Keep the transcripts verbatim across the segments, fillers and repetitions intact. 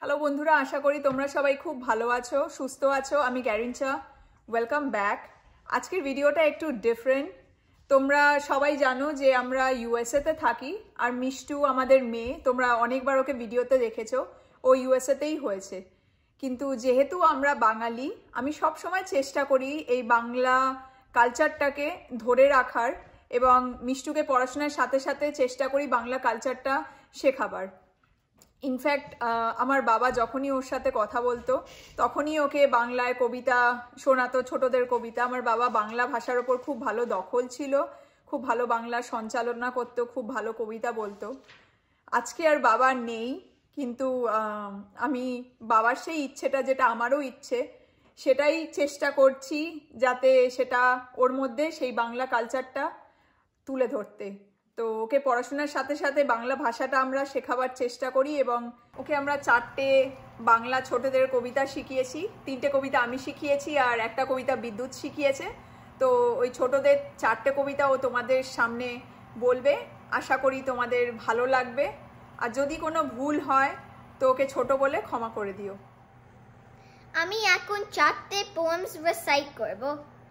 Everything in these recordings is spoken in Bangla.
হ্যালো বন্ধুরা, আশা করি তোমরা সবাই খুব ভালো আছো, সুস্থ আছো। আমি গ্যারিঞ্চা, ওয়েলকাম ব্যাক। আজকের ভিডিওটা একটু ডিফারেন্ট। তোমরা সবাই জানো যে আমরা ইউএসএতে থাকি, আর মিষ্টু আমাদের মেয়ে, তোমরা অনেকবার ওকে ভিডিওতে দেখেছো, ও ইউএসএতেই হয়েছে। কিন্তু যেহেতু আমরা বাঙালি, আমি সব সময় চেষ্টা করি এই বাংলা কালচারটাকে ধরে রাখার, এবং মিষ্টুকে পড়াশোনার সাথে সাথে চেষ্টা করি বাংলা কালচারটা শেখাবার। ইনফ্যাক্ট আমার বাবা যখনই ওর সাথে কথা বলতো তখনই ওকে বাংলায় কবিতা শোনাতো, ছোটদের কবিতা। আমার বাবা বাংলা ভাষার ওপর খুব ভালো দখল ছিল, খুব ভালো বাংলা সঞ্চালনা করতো, খুব ভালো কবিতা বলতো। আজকে আর বাবা নেই, কিন্তু আমি বাবার সেই ইচ্ছেটা, যেটা আমারও ইচ্ছে, সেটাই চেষ্টা করছি যাতে সেটা ওর মধ্যে সেই বাংলা কালচারটা তুলে ধরতে। তো ওকে পড়াশোনার সাথে সাথে বাংলা ভাষাটা আমরা শেখাবার চেষ্টা করি, এবং ওকে আমরা চারটে বাংলা ছোটদের কবিতা শিখিয়েছি। তিনটে কবিতা আমি শিখিয়েছি আর একটা কবিতা বিদ্যুৎ শিখিয়েছে। তো ওই ছোটদের চারটে কবিতা ও তোমাদের সামনে বলবে, আশা করি তোমাদের ভালো লাগবে। আর যদি কোনো ভুল হয় তো ওকে ছোট বলে ক্ষমা করে দিও। আমি এখন চারটে পোয়েমস রিসাইট করব।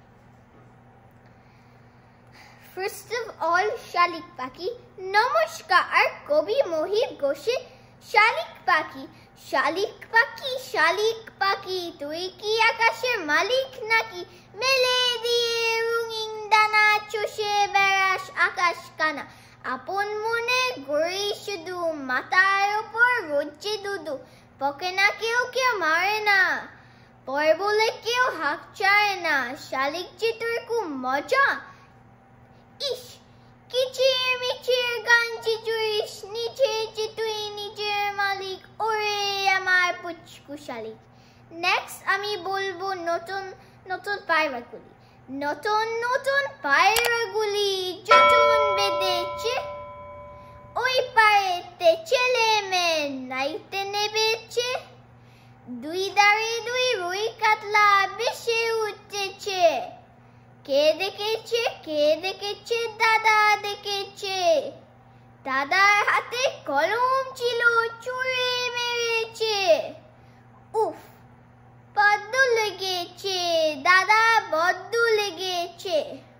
First of all, শালিক পাখি। নমস্কার, কবি মোহিত ঘোষে। শালিক পাখি, শালিক পাখি, শালিক পাখি, তুই কি আকাশের মালিক নাকি? মেলে দিয়ে রঙিন ডানা চষে বেড়াস আকাশ কানা। আপন মনে গড়ি শুধু, মাথার ওপর রোজ্জে দুদু। পকে না কেউ, কেউ মারে না, পরে বলে কেউ হাঁক চায় না। শালিক যে তোর খুব মজা। ইস, কিচির মিচির গান চিচুইস, নিচে যে তুই নিজের মালিক, ওরে আমার পুচকু শালিক। নেক্সট আমি বলবো নতুন নতুন পায়রাগুলি। নতুন নতুন পায়রাগুলি যতন বেঁধেছে, ওই পায়েতে ছেলে মেয়ে নাইতে নেবেছে। দুই দাঁড়ে দুই রুই কাতলা বেশে উঠেছে। কে দেখেছে, কে দেখেছে, দাদা দেখেছে। দাদার হাতে কলম ছিল, চুরে মেরেছে। উফ, বড্ড লেগেছে দাদা, বড্ড লেগেছে।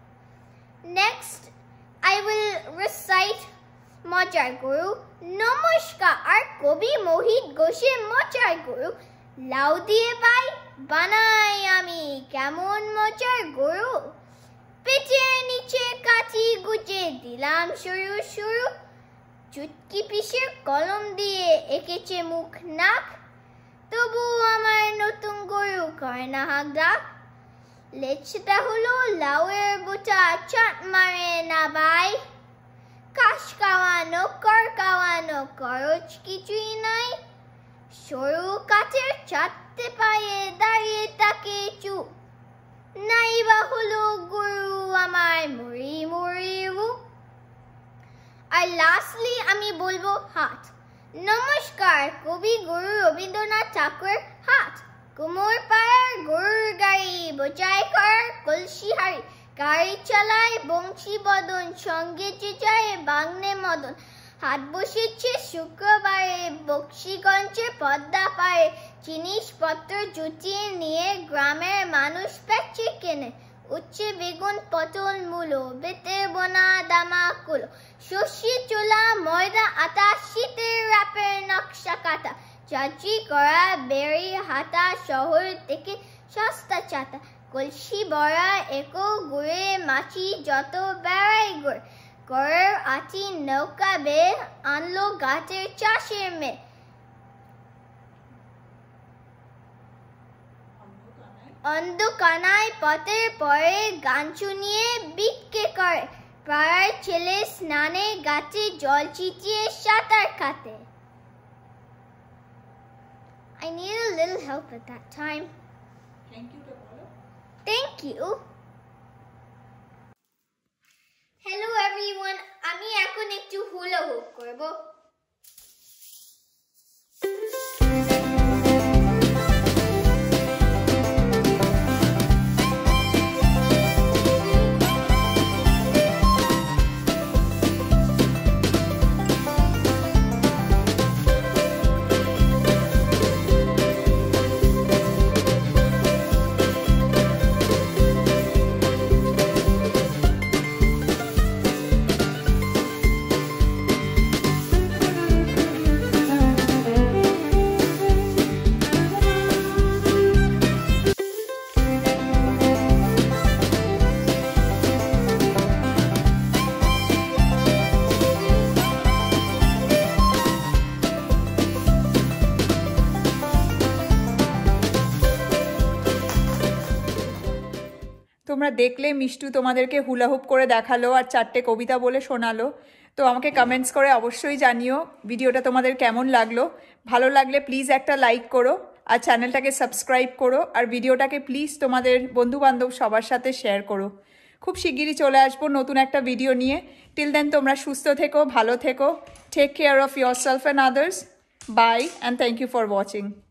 নেক্সট আই উইল রিসাইট মজার গরু। নমস্কার, আর কবি মোহিত ঘোষে মজার গরু। লাউ দিয়ে পাই বানাই আমি কেমন মজার গরু। পেটের নিচে কাঠি গুজে দিলাম সরু সরু। চুটকি পিসের কলম দিয়ে এঁকেছে মুখ নাক, তবু আমার নতুন গরু করে না হাঁক ডাক। লেজটা হলো লাউয়ের বোটা, চাট মারে না বাই। কাশ খাওয়ানো, কর খাওয়ানো, খরচ কিছুই নাই। সরু কাঠের চারটে পায়ে দাঁড়িয়ে তাকে চুপ, নাই বা হলো গরু আমার মুড়ি মুড়ি রূপ। আর লাস্টলি আমি বলবো হাট। নমস্কার, কবি গুরু রবীন্দ্রনাথ ঠাকুর। হাট, কুমোর পাড়ার গরুর গাড়ি, বোঝাই করার কলসি হাড়ি। গাড়ি চালায় বংশী বদন, সঙ্গে যে যায় বাংনে মদন। হাট বসেছে শুক্রবারে, বক্সিগঞ্জে পদ্মা পারে। জিনিসপত্র জুটিয়ে নিয়ে গ্রামের মানুষ পেঁচে কেনে। উচ্ছে বেগুন পটল মূলো, বেতের বোনা দামা কুলো। সর্ষে চোলা ময়দা আটা, শীতের রাপের নকশা কাটা। চাচি করা বেরি হাতা, শহর থেকে সস্তা চাটা। কলসি বড়া একো গুড়ে মাছি, যত বেড়াই গুড়। গড়ের আটি নৌকা বে, আনলো গাছের চাষের মেয়ে। অন্ধকানায় পথের পরে গান শুনিয়ে বিক্কে করে। পাড়ার ছেলে স্নানে গাছে জল ছিটিয়ে সাঁতার কাটে। I need a little help at that time. Thank you to follow. Thank you. Hello everyone, আমি এখন একটু হুলা হুপ করব। তোমরা দেখলে মিষ্টু তোমাদেরকে হুলা হুপ করে দেখালো আর চারটে কবিতা বলে শোনালো। তো আমাকে কমেন্টস করে অবশ্যই জানিও ভিডিওটা তোমাদের কেমন লাগলো। ভালো লাগলে প্লিজ একটা লাইক করো আর চ্যানেলটাকে সাবস্ক্রাইব করো আর ভিডিওটাকে প্লিজ তোমাদের বন্ধুবান্ধব সবার সাথে শেয়ার করো। খুব শিগগিরই চলে আসবো নতুন একটা ভিডিও নিয়ে। টিল দেন তোমরা সুস্থ থেকো, ভালো থেকো। Take care of yourself and others. Bye and thank you for watching.